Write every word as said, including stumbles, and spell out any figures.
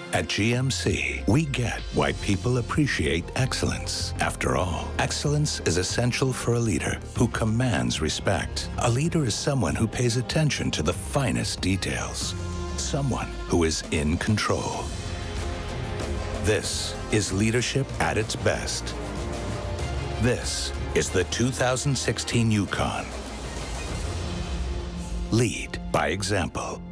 At G M C, we get why people appreciate excellence. After all, excellence is essential for a leader who commands respect. A leader is someone who pays attention to the finest details. Someone who is in control. This is leadership at its best. This is the two thousand sixteen Yukon. Lead by example.